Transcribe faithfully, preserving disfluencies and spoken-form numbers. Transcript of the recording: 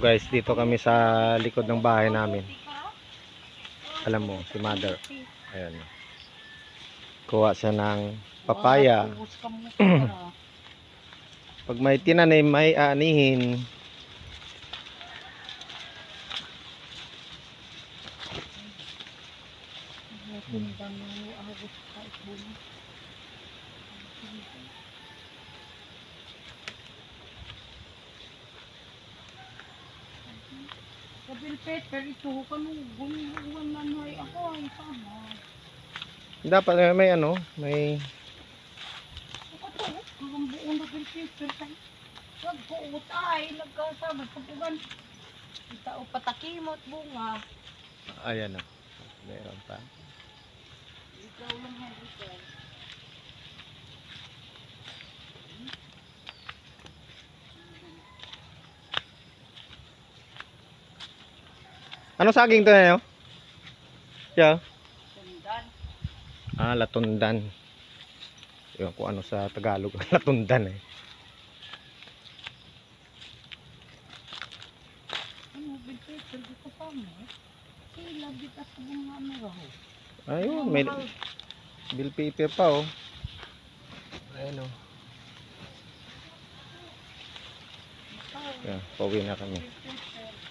guys, dito kami sa likod ng bahay namin. Alam mo, si mother. Ayan. Kuha siya ng papaya. Pag may tinanim, may aanihin. Kabilpet, pero ito ka nung gulungan na nay ako ay sama. Dapat eh, may ano, may Ako to, kung buong na bilpet, pero tayo. Wag po utay, nagkasama sa bugan. Kita o patakimot bunga. ayan oh. Meron pa. Ikaw lang ang ikaw. Ano saging to na yun? Yeah. Sundan. Ah, latundan. Ewan ko ano sa Tagalog. Latundan eh. Ano bilpet, pero di ko pa mo. Sila kita sa bunga na raho. Ayun, may bill paper pa oh. Ayan oh. Yeah, pauwi na kami. Bilpet,